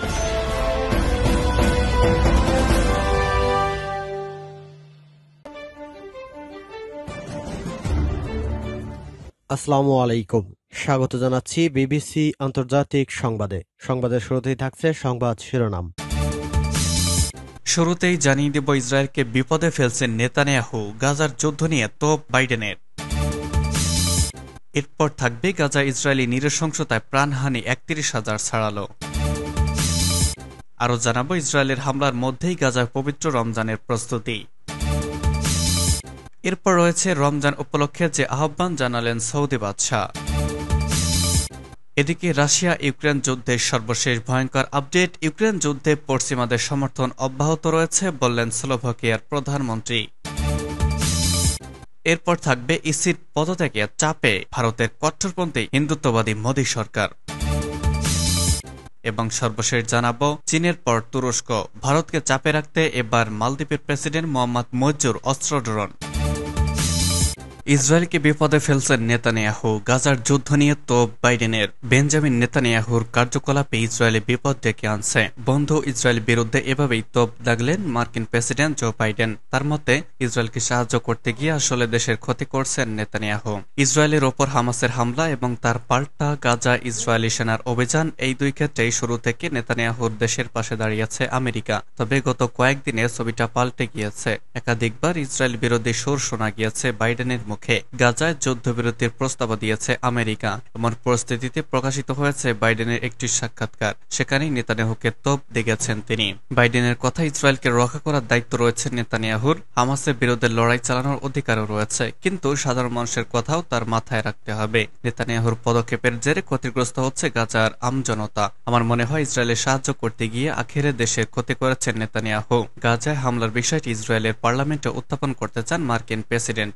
আসসালামু আলাইকুম। স্বাগত জানাচ্ছি বিবিসি আন্তর্জাতিক সংবাদের শুরুতেই থাকছে সংবাদ শিরোনাম। শুরুতেই জানিয়ে দেব, ইসরায়েলকে বিপদে ফেলছেন নেতানিয়াহু, গাজার যুদ্ধ নিয়ে তোপ বাইডেনের। এরপর থাকবে গাজা ইসরায়েলি নৃশংসতায় প্রাণহানি ৩১,০০০ ছাড়ালো। আরও জানাবো, ইসরায়েলের হামলার মধ্যেই গাজায় পবিত্র রমজানের প্রস্তুতি। এরপর রয়েছে রমজান উপলক্ষে যে আহ্বান জানালেন সৌদি বাদশাহ। এদিকে রাশিয়া ইউক্রেন যুদ্ধের সর্বশেষ ভয়ঙ্কর আপডেট। ইউক্রেন যুদ্ধে পশ্চিমাদের সমর্থন অব্যাহত রয়েছে বললেন স্লোভাকিয়ার প্রধানমন্ত্রী। এরপর থাকবে ইসির পদত্যাগের চাপে ভারতের কট্টরপন্থী হিন্দুত্ববাদী মোদী সরকার। এবং সর্বশেষ জানাবো, চীনের পর তুরস্ক, ভারতকে চাপে রাখতে এবার মালদ্বীপের প্রেসিডেন্ট মোহাম্মদ মঞ্জুর অস্ত্র ড্রোন। ইসরায়েলকে বিপদে ফেলছেন নেতানিয়াহু, গাজার যুদ্ধ নিয়ে তোপ বাইডেনের। বেঞ্জামিন নেতানিয়াহুর কার্যকলাপে ইসরায়েলে বিপদ ডেকে আনছে। বন্ধু ইসরায়েল বিরুদ্ধে এভাবেই তোপ দাগলেন মার্কিন প্রেসিডেন্ট জো বাইডেন। তার মতে, ইসরায়েলকে সাহায্য করতে গিয়ে আসলে দেশের ক্ষতি করছেন নেতানিয়াহু। ইসরায়েলের ওপর হামাসের হামলা এবং তার পাল্টা গাজা ইসরায়েলি সেনার অভিযান, এই দুই ক্ষেত্রেই শুরু থেকে নেতানিয়াহুর দেশের পাশে দাঁড়িয়েছে আমেরিকা। তবে গত কয়েকদিনে ছবিটা পাল্টে গিয়েছে। একাধিকবার ইসরায়েল বিরোধী সুর শোনা গিয়েছে বাইডেনের মুখে। গাজায় যুদ্ধবিরতির প্রস্তাব দিয়েছে আমেরিকা। এমন পরিস্থিতিতে প্রকাশিত হয়েছে বাইডেনের একটি সাক্ষাৎকার। সেখানেই নেতানিয়াহুকে তোপ দেগেছেন তিনি। বাইডেনের কথা, ইসরায়েলকে রক্ষা করার দায়িত্ব রয়েছে নেতানিয়াহুর, হামাসের বিরুদ্ধে লড়াই চালানোর অধিকারও রয়েছে, কিন্তু সাধারণ মানুষের কথাও তার মাথায় রাখতে হবে। নেতানিয়াহুর পদক্ষেপের জেরে ক্ষতিগ্রস্ত হচ্ছে গাজার আমজনতা। আমার মনে হয় ইসরায়েলের সাহায্য করতে গিয়ে আখেরে দেশের ক্ষতি করেছেন নেতানিয়াহু। গাজায় হামলার বিষয়টি ইসরায়েলের পার্লামেন্টে উত্থাপন করতে চান মার্কিন প্রেসিডেন্ট।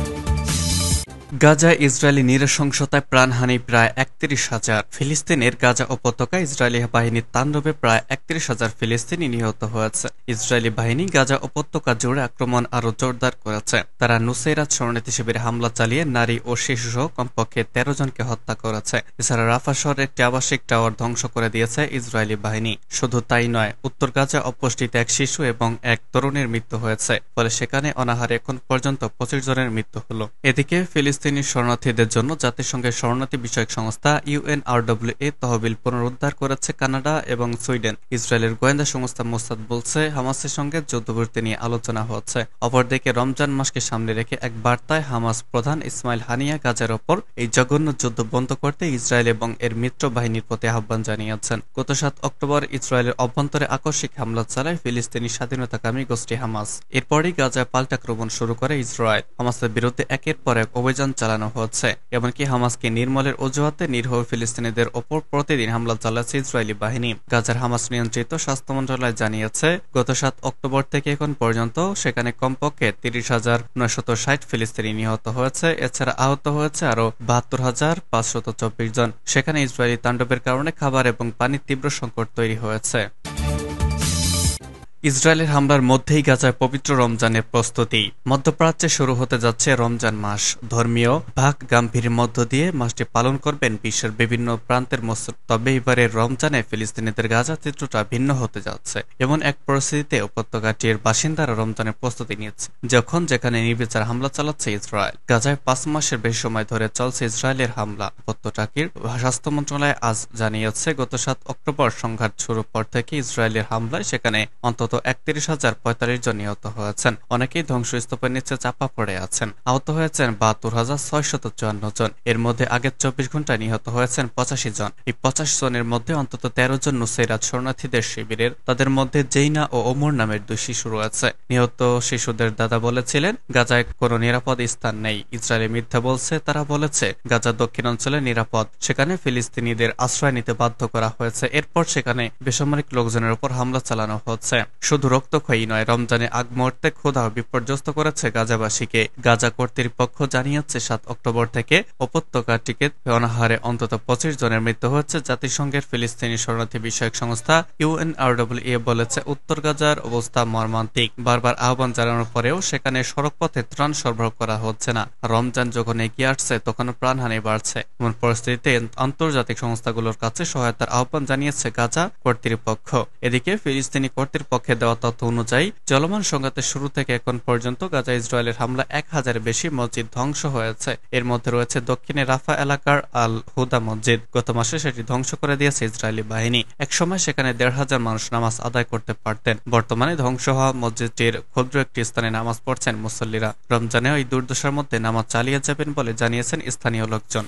গাজায় ইসরায়েলি নৃশংসতায় প্রাণহানি প্রায় ৩১,০০০। ফিলিস্তিনের গাজা উপত্যকায় ইসরায়েলি বাহিনীর তাণ্ডবে প্রায় ৩১,০০০ ফিলিস্তিনি নিহত হয়েছে। ইসরায়েলি বাহিনী গাজা উপত্যকা জুড়ে আক্রমণ আরও জোরদার করেছে। তারা নুসেরাত শরণার্থী শিবিরে হামলা চালিয়ে নারী ও শিশুসহ কমপক্ষে ১৩ জনকে হত্যা করেছে। এছাড়া রাফা শহরে একটি আবাসিক টাওয়ার ধ্বংস করে দিয়েছে ইসরায়েলি বাহিনী। শুধু তাই নয়, উত্তর গাজা অপুষ্টিতে এক শিশু এবং এক তরুণের মৃত্যু হয়েছে। ফলে সেখানে অনাহারে এখন পর্যন্ত ২৫ জনের মৃত্যু হলো। এদিকে ফিলিস্তিনি শরণার্থীদের জন্য জাতিসংঘের শরণার্থী বিষয়ক সংস্থা UNRWA তহবিল পুনরুদ্ধার করেছে কানাডা এবং সুইডেন। ইসরায়েলের গোয়েন্দা সংস্থা মোসাদ বলছে, হামাসের সঙ্গে যুদ্ধবিরতি নিয়ে আলোচনা হচ্ছে। অপরদিকে রমজান মাসকে সামনে রেখে এক বার্তায় হামাস প্রধান ইসমাইল হানিয়া গাজার ওপর এই জঘন্য যুদ্ধ বন্ধ করতে ইসরায়েল এবং এর মিত্র বাহিনীর প্রতি আহ্বান জানিয়েছেন। গত ৭ অক্টোবর ইসরায়েলের অভ্যন্তরে আকস্মিক হামলা চালায় ফিলিস্তিনি স্বাধীনতাকামী গোষ্ঠী হামাস। এরপরই গাজায় পাল্টাক্রমণ শুরু করে ইসরায়েল। হামাসের বিরুদ্ধে একের পর এক অভিযান চালানো হচ্ছে। এমনকি হামাসকে নির্মূলের অজুহাতে নিরীহ ফিলিস্তিনিদের ওপর প্রতিদিন হামলা চালাচ্ছে ইসরায়েলি বাহিনী। গাজার হামাস নিয়ন্ত্রিত স্বাস্থ্য মন্ত্রণালয় জানিয়েছে, গত ৭ অক্টোবর থেকে এখন পর্যন্ত সেখানে কমপক্ষে ৩০,৯৬০ ফিলিস্তিনি নিহত হয়েছে। এছাড়া আহত হয়েছে আরও ৭২,৫২৪ জন। সেখানে ইসরায়েলি তাণ্ডবের কারণে খাবার এবং পানির তীব্র সংকট তৈরি হয়েছে। ইসরায়েলের হামলার মধ্যেই গাজায় পবিত্র রমজানের প্রস্তুতি। মধ্যপ্রাচ্যে শুরু হতে যাচ্ছে রমজান মাস। ধর্মীয় ভাগ গাম্ভীর্যের মধ্য দিয়ে মাসটি পালন করবেন বিশ্বের বিভিন্ন প্রান্তের মুসলিম। তবে এবারের রমজানে ফিলিস্তিনিদের গাজা চিত্রটা ভিন্ন হতে যাচ্ছে। এমন এক পরিস্থিতিতে উপত্যকাটির বাসিন্দারা রমজানের প্রস্তুতি নিচ্ছে, যখন যেখানে নির্বিচার হামলা চালাচ্ছে ইসরায়েল। গাজায় ৫ মাসের বেশি সময় ধরে চলছে ইসরায়েলের হামলা। উপত্যকাটির স্বাস্থ্য মন্ত্রণালয় আজ জানিয়েছে, গত ৭ অক্টোবর সংঘাত শুরুর পর থেকে ইসরায়েলের হামলায় সেখানে অন্তত ৩১,০৪৫ জন নিহত হয়েছেন। অনেকেই ধ্বংসস্তূপের নিচে চাপা পড়ে আছেন। আহত হয়েছেন ৭২,৬৫৪ জন। এর মধ্যে আগের ২৪ ঘন্টায় নিহত হয়েছেন ৮৫ জন। এই ৮৫ জনের মধ্যে অন্তত ১৩ জন নুসেরাত শরণার্থীদের শিবিরের। তাদের মধ্যে জেইনা ও ওমর নামের ২ শিশু রয়েছে। নিহত শিশুদের দাদা বলেছিলেন, গাজায় কোনো নিরাপদ স্থান নেই। ইসরায়েল মিথ্যা বলছে। তারা বলেছে গাজা দক্ষিণ অঞ্চলে নিরাপদ। সেখানে ফিলিস্তিনিদের আশ্রয় নিতে বাধ্য করা হয়েছে। এরপর সেখানে বেসামরিক লোকজনের উপর হামলা চালানো হচ্ছে। শুধু রক্তক্ষয়ী নয়, রমজানের আগ মুহূর্তে ক্ষুধা বিপর্যস্ত করেছে গাজাবাসীকে। গাজা কর্তৃপক্ষ জানিয়েছে 7 অক্টোবর থেকে উপত্যকা টিকিট অনাহারে অন্তত 25 জনের মৃত্যু হচ্ছে। জাতিসংঘের ফিলিস্তিনি শরণার্থী বিষয়ক সংস্থা UNRWA বলেছে, উত্তর গাজার অবস্থা মর্মান্তিক। বারবার আহ্বান জানানোর পরেও সেখানে সড়কপথে ত্রাণ সরবরাহ করা হচ্ছে না। রমজান যখন এগিয়ে আসছে তখন প্রাণহানি বাড়ছে। এমন পরিস্থিতিতে আন্তর্জাতিক সংস্থাগুলোর কাছে সহায়তার আহ্বান জানিয়েছে গাজা কর্তৃপক্ষ। এদিকে ফিলিস্তিনি কর্তৃপক্ষের দেওয়া তথ্য অনুযায়ী চলমান সংঘাতের শুরু থেকে এখন পর্যন্ত গাজা ইসরায়েলের হামলা 1000 বেশি মসজিদ ধ্বংস হয়েছে। এর মধ্যে রয়েছে দক্ষিণে রাফা এলাকার আল হুদা মসজিদ। গত মাসে সেটি ধ্বংস করে দিয়েছে ইসরায়েলি বাহিনী। একসময় সেখানে 1500 মানুষ নামাজ আদায় করতে পারতেন। বর্তমানে ধ্বংস হওয়া মসজিদটির ক্ষুদ্র একটি স্থানে নামাজ পড়ছেন মুসল্লিরা। রমজানে ওই দুর্দশার মধ্যে নামাজ চালিয়ে যাবেন বলে জানিয়েছেন স্থানীয় লোকজন।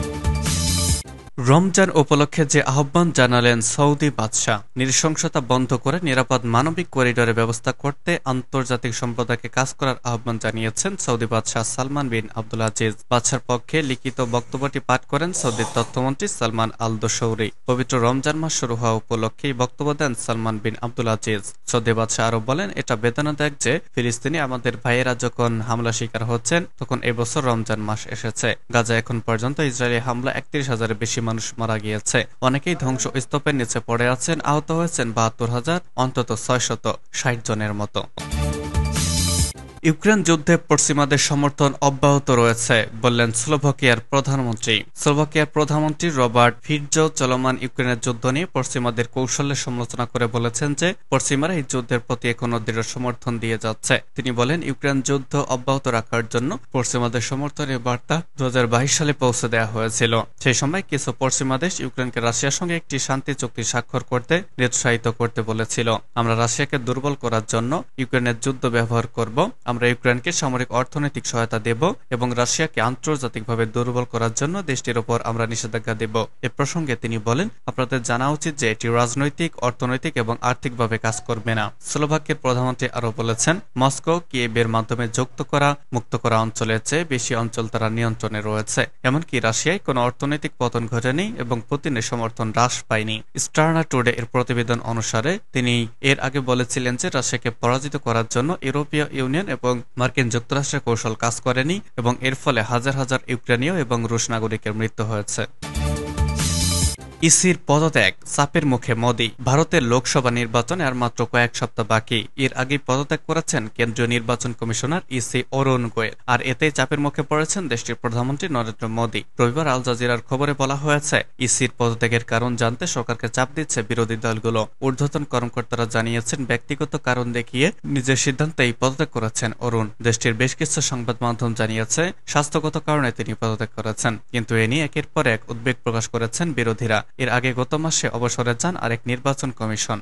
রমজান উপলক্ষে যে আহ্বান জানালেন সৌদি বাদশাহ, নৃশংসতা বন্ধ করে নিরাপদ মানবিক করিডোরের ব্যবস্থা করতে আন্তর্জাতিক সম্প্রদায়কে কাজ করার আহ্বান জানিয়েছেন সৌদি বাদশাহ সালমান বিন আব্দুল আজিজ। বাদশার পক্ষে লিখিত বক্তব্যটি পাঠ করেন সৌদির তথ্যমন্ত্রী সালমান আল দোসৌরি। পবিত্র রমজান মাস শুরু হওয়া উপলক্ষে বক্তব্য দেন সালমান বিন আব্দুল আজিজ। সৌদি বাদশাহ আরো বলেন, এটা বেদনাদায়ক যে ফিলিস্তিনি আমাদের ভাইয়েরা যখন হামলা শিকার হচ্ছেন তখন এবছর রমজান মাস এসেছে। গাজা এখন পর্যন্ত ইসরায়েলি হামলা 31,000 বেশি মানুষ মারা গিয়েছে। অনেকেই ধ্বংস স্তূপের নিচে পড়ে আছেন। আহত হয়েছেন 72,000, অন্তত 660 জনের মতো। ইউক্রেন যুদ্ধে পশ্চিমাদের সমর্থন অব্যাহত রয়েছে বললেন স্লোভাকিয়ার প্রধানমন্ত্রী। স্লোভাকিয়ার প্রধানমন্ত্রী রবার্ট ফিটজো চলমান ইউক্রেনের যুদ্ধ নিয়ে পশ্চিমাদের কৌশলের সমালোচনা করে বলেছেন যে পশ্চিমারা এই যুদ্ধের প্রতি এখনো দৃঢ় সমর্থন দিয়ে যাচ্ছে। তিনি বলেন, ইউক্রেন যুদ্ধ অব্যাহত রাখার জন্য পশ্চিমাদের সমর্থনের বার্তা 2022 সালে পৌঁছে দেওয়া হয়েছিল। সেই সময় কিছু পশ্চিমা দেশ ইউক্রেনকে রাশিয়ার সঙ্গে একটি শান্তি চুক্তি স্বাক্ষর করতে নিরুৎসাহিত করতে বলেছিল। আমরা রাশিয়াকে দুর্বল করার জন্য ইউক্রেনের যুদ্ধ ব্যবহার করব। আমরা ইউক্রেনকে সামরিক অর্থনৈতিক সহায়তা দেব এবং রাশিয়াকে আন্তর্জাতিকভাবে দুর্বল করার জন্য দেশটির উপর আমরা নিষেধাজ্ঞা দেব। এ প্রসঙ্গে তিনি বলেন, আপনাদের জানা উচিত যে এটি রাজনৈতিক, অর্থনৈতিক এবং আর্থিকভাবে কাজ করবে না। স্লোভাকিয়ার প্রধানমন্ত্রী আরও বলেছেন, মস্কো কিয়েভের মাধ্যমে মুক্ত করা অঞ্চলের চেয়ে বেশি অঞ্চল তারা নিয়ন্ত্রণে রয়েছে। এমনকি রাশিয়ায় কোনো অর্থনৈতিক পতন ঘটেনি এবং পুতিনের সমর্থন হ্রাস পায়নি। স্টার্না টুডে এর প্রতিবেদন অনুসারে তিনি এর আগে বলেছিলেন যে রাশিয়াকে পরাজিত করার জন্য ইউরোপীয় ইউনিয়ন এবং মার্কিন যুক্তরাষ্ট্রের কৌশল কাজ করেনি এবং এর ফলে হাজার হাজার ইউক্রেনীয় এবং রুশ নাগরিকের মৃত্যু হয়েছে। ইসির পদত্যাগ, চাপের মুখে মোদি। ভারতের লোকসভা নির্বাচনে আর মাত্র কয়েক সপ্তাহ বাকি। এর আগেই পদত্যাগ করেছেন কেন্দ্রীয় নির্বাচন কমিশনার ইসি অরুণ গোয়েল। আর এতেই চাপের মুখে পড়েছেন দেশটির প্রধানমন্ত্রী নরেন্দ্র মোদি। রবিবার আল জাজিরার খবরে বলা হয়েছে, ইসির পদত্যাগের কারণ জানতে সরকারকে চাপ দিচ্ছে বিরোধী দলগুলো। ঊর্ধ্বতন কর্মকর্তারা জানিয়েছেন, ব্যক্তিগত কারণ দেখিয়ে নিজের সিদ্ধান্তেই পদত্যাগ করেছেন অরুণ। দেশটির বেশ কিছু সংবাদ মাধ্যম জানিয়েছে স্বাস্থ্যগত কারণে তিনি পদত্যাগ করেছেন। কিন্তু এ নিয়ে একের পর এক উদ্বেগ প্রকাশ করেছেন বিরোধীরা। এর আগে গত মাসে অবসরে যান আরেক নির্বাচন কমিশন।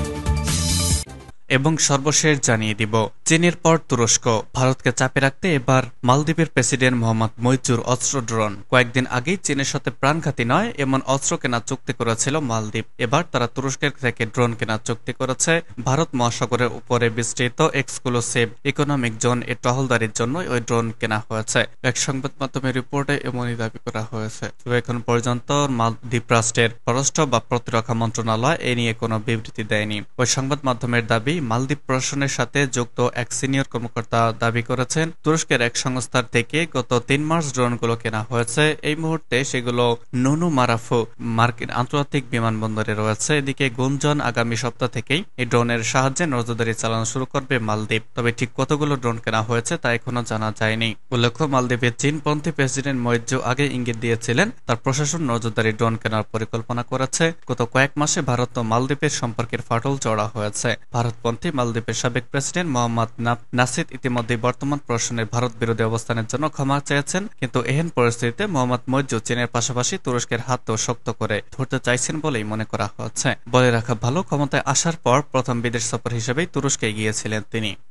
এবং সর্বশেষ জানিয়ে দিব, চীনের পর তুরস্ক। ভারতকে চাপে রাখতে এবার মালদ্বীপের প্রেসিডেন্ট মোহাম্মদ মইজুর অস্ত্র ড্রোন। কয়েকদিন আগেই চীনের সাথে প্রাণঘাতী নয় এমন অস্ত্র কেনার চুক্তি করেছিল মালদ্বীপ। এবার তারা তুরস্কের থেকে ড্রোন কেনার চুক্তি করেছে। ভারত মহাসাগরের উপরে বিস্তৃত এক্সক্লুসিভ ইকোনমিক জোন এর টহলদারির জন্য ওই ড্রোন কেনা হয়েছে। এক সংবাদ মাধ্যমের রিপোর্টে এমনই দাবি করা হয়েছে। তবে এখন পর্যন্ত মালদ্বীপ রাষ্ট্রের পররাষ্ট্র বা প্রতিরক্ষা মন্ত্রণালয় এ নিয়ে কোনো বিবৃতি দেয়নি। ওই সংবাদ মাধ্যমের দাবি, মালদ্বীপ প্রশাসনের সাথে যুক্ত এক সিনিয়র কর্মকর্তা দাবি করেছেন, তুরস্কের এক সংস্থার থেকে গত 3 মার্চ ড্রোনগুলো কেনা হয়েছে। এই মুহূর্তে সেগুলো নুনু মারাফু মার্কিন আন্তর্জাতিক বিমানবন্দরে রয়েছে। এদিকে গুঞ্জন, আগামী সপ্তাহ থেকেই এই ড্রোনের সাহায্যে নজরদারি চালানো শুরু করবে মালদ্বীপ। তবে ঠিক কতগুলো ড্রোন কেনা হয়েছে তা এখনো জানা যায়নি। উল্লেখ্য, মালদ্বীপের চীনপন্থী প্রেসিডেন্ট মইজু আগে ইঙ্গিত দিয়েছিলেন তার প্রশাসন নজরদারি ড্রোন কেনার পরিকল্পনা করেছে। গত কয়েক মাসে ভারত ও মালদ্বীপের সম্পর্কের ফাটল চড়া হয়েছে। ভারতপন্থী মালদ্বীপের সাবেক প্রেসিডেন্ট মোহাম্মদ নাসিদ ইতিমধ্যে বর্তমান প্রশাসনের ভারত বিরোধী অবস্থানের জন্য ক্ষমা চেয়েছেন। কিন্তু এহেন পরিস্থিতিতে মোহাম্মদ মইজু চীনের পাশাপাশি তুরস্কের হাতও শক্ত করে ধরতে চাইছেন বলেই মনে করা হচ্ছে। বলে রাখা ভালো, ক্ষমতায় আসার পর প্রথম বিদেশ সফর হিসেবেই তুরস্কে গিয়েছিলেন তিনি।